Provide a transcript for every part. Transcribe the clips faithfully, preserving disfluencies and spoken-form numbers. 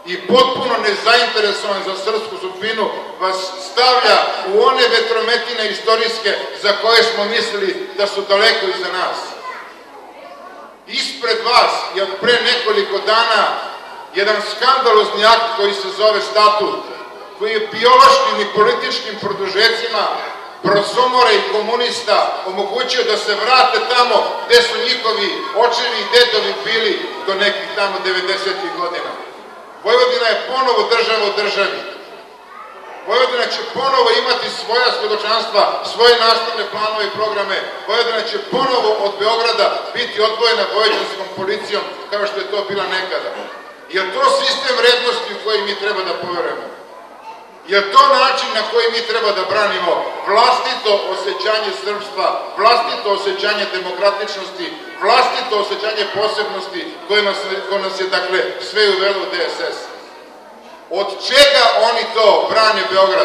i potpuno nezainteresovan za srpsku sudbinu vas stavlja u one vetrometine istorijske za koje smo mislili da su daleko iza nas. Ispred vas je od pre nekoliko dana jedan skandalozni akt koji se zove statut, koji je biološkim i političkim produžecima prosomora i komunista omogućio da se vrate tamo gde su njihovi očevi i dedovi bili do nekih tamo devedesetih godina. Vojvodina je ponovo država u državi. Vojvodina će ponovo imati svoja svedočanstva, svoje nastavne planove i programe. Vojvodina će ponovo od Beograda biti odvojena vojvođanskom policijom kao što je to bila nekada. Je to sistem vrednosti u koji mi treba da poverujemo? Je to način na koji mi treba da branimo vlastito osjećanje srpstva, vlastito osjećanje demokratičnosti, vlastito osjećanje posebnosti koje nas je, dakle, sve uvelo u D S S? Od čega oni to brane Beograd?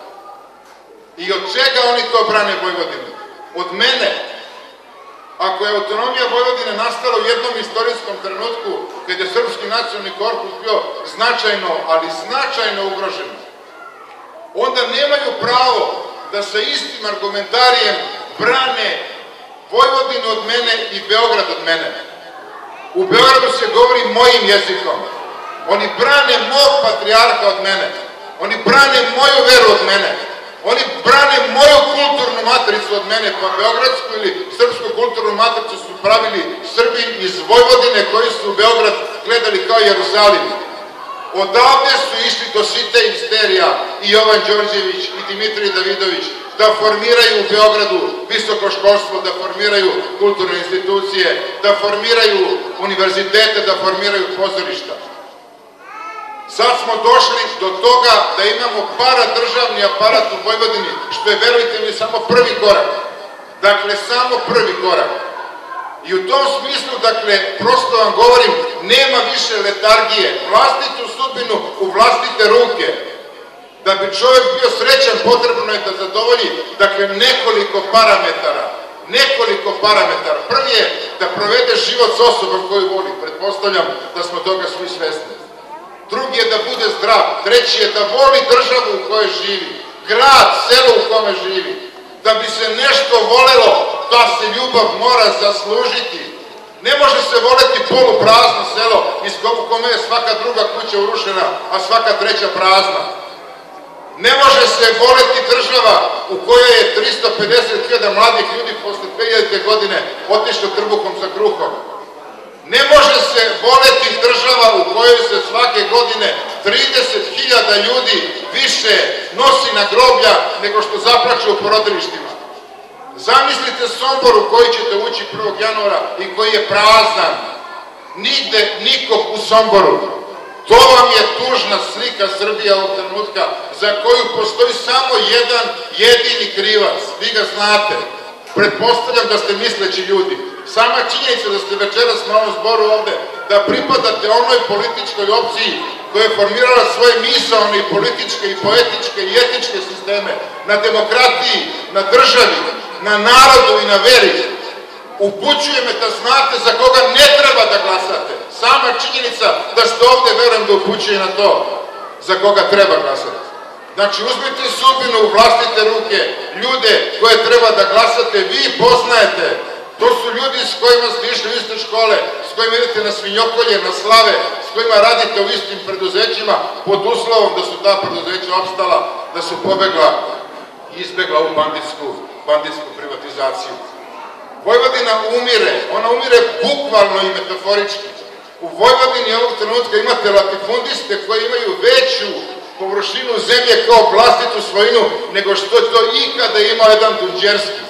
I od čega oni to brane Vojvodinu? Od mene? Ako je autonomija Vojvodine nastala u jednom istorijskom trenutku kada je srpski nacionalni korpus bio značajno, ali značajno ugrožen, onda nemaju pravo da sa istim argumentarijem brane Vojvodinu od mene i Beograd od mene. U Beogradu se govori mojim jezikom. Oni brane mog patrijarha od mene. Oni brane moju veru od mene. Oni brane moju kulturnu matricu od mene, pa beogradsku ili srpsku kulturnu matricu su pravili Srbi iz Vojvodine koji su u Beograd gledali kao Jerusalim. Odavde su išli do Site i Sterija i Jovan Đorđević i Dimitrij Davidović da formiraju u Beogradu visoko školstvo, da formiraju kulturne institucije, da formiraju univerzitete, da formiraju pozorišta. Sad smo došli do toga da imamo paradržavni aparat u Vojvodini, što je, verujte mi, samo prvi korak. Dakle, samo prvi korak. I u tom smislu, dakle, prosto vam govorim, nema više letargije, vlastitu sudbinu u vlastite ruke. Da bi čovjek bio srećan, potrebno je da zadovolji, dakle, nekoliko parametara. Nekoliko parametara. Prvi je da provede život s osobom koju voli, pretpostavljam da smo toga svi svesni. Drugi je da bude zdrav, treći je da voli državu u kojoj živi, grad, selo u kome živi. Da bi se nešto volelo, ta se ljubav mora zaslužiti. Ne može se voleti poluprazno selo u kome je svaka druga kuća urušena, a svaka treća prazna. Ne može se voleti država u kojoj je tristo pedeset hiljada mladih ljudi posle dve hiljadite godine otišlo trbuhom za kruhom. Ne može se voleti država u kojoj se svake godine trideset hiljada ljudi više nosi na groblja nego što zaplače u porodilištima. Zamislite Sombor u koji ćete ući prvog januara i koji je prazan. Nigde nikog u Somboru. To vam je tužna slika Srbije ovog trenutka za koju postoji samo jedan jedini krivac. Vi ga znate. Pretpostavljam da ste misleći ljudi. Sama činjenica da ste večeras na ovom zboru ovde, da pripadate onoj političkoj opciji koja je formirala svoje misaone i političke i poetičke i etičke sisteme na demokratiji, na državi, na narodu i na veri, upućuje me da znate za koga ne treba da glasate. Sama činjenica da ste ovde, verujem da upućuje na to za koga treba glasati. Znači, uzmite sudbinu u vlastite ruke, ljude koje treba da glasate, vi poznajete. To su ljudi s kojima ste išli u iste škole, s kojima idete na svinjokolje, na slave, s kojima radite u istim preduzećima, pod uslovom da su ta preduzeća opstala, da su pobegla i izbegla u banditsku privatizaciju. Vojvodina umire, ona umire bukvalno i metaforički. U Vojvodini ovog trenutka imate latifundiste koji imaju veću površinu zemlje kao vlastitu svojinu nego što je to ikada imao jedan Dunđerski.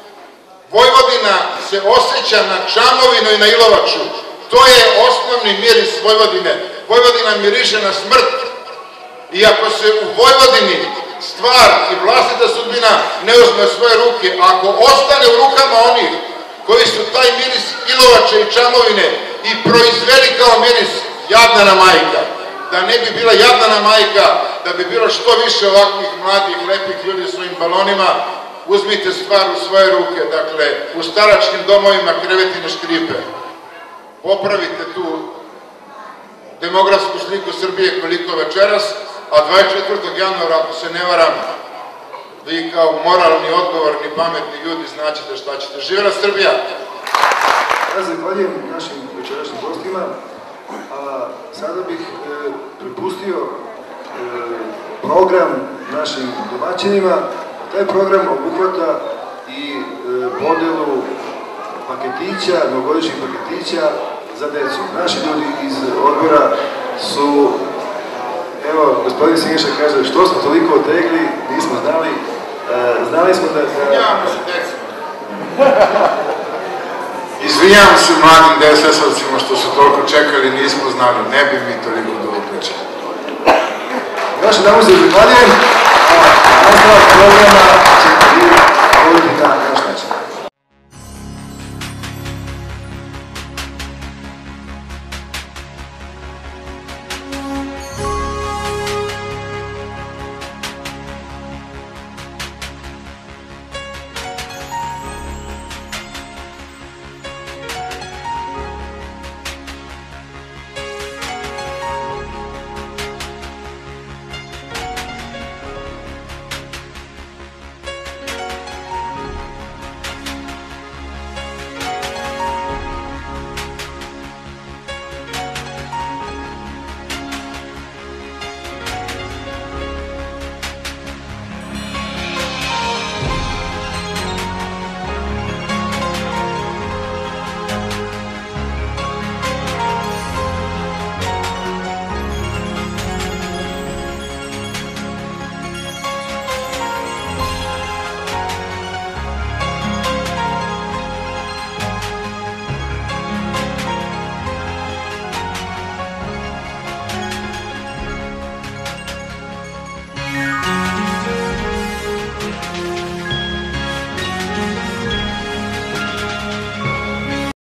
Vojvodina se osjeća na Čamovinu i na Ilovaču. To je osnovni miris Vojvodine. Vojvodina miriše na smrt. I ako se u Vojvodini stvar i vlastita sudbina ne uzme svoje ruke, ako ostane u rukama onih koji su taj miris Ilovače i Čamovine i proizveli kao miris, jadna majka. Da ne bi bila jadna majka, da bi bilo što više ovakvih mladih, lepih ljudi svojim balonima, uzmite stvar u svoje ruke, dakle, u staračkim domovima kreveti ne škripe. Popravite tu demografsku sliku Srbije koliko večeras, a dvadeset četvrtog januara, ako se ne varam, vi kao moralni, odgovorni, pametni ljudi znaćete šta ćete. Živela Srbija! Ja zahvaljujem našim večerašnjim gostima, a sada bih prepustio program našim domaćinima. Taj program obuhvata i podelu paketića, novogodišnjih paketića za decu. Naši ljudi iz odbora su, evo, gospodin Sinješa kaže, što smo toliko otegli, nismo znali, znali smo da... Izvinjavam se decima. Izvinjavam se mladim D S S-ovcima što su toliko čekali, nismo znali, ne bi mi toliko dugo pričali. Još jedan se zahvaljujem, a nastavak programa ćete vi govoriti na naš način. Yeah.